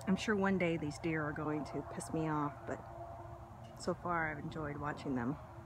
I'm sure one day these deer are going to piss me off, but so far I've enjoyed watching them.